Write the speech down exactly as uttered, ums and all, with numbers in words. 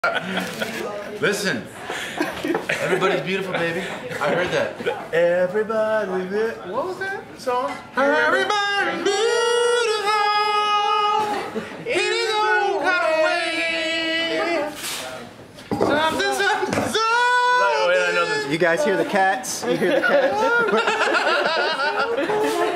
Listen, everybody's beautiful, baby. I heard that. Everybody's beautiful. What was that song? Everybody's beautiful in his own kind of way. Something, something, something. You guys hear the cats? You hear the cats?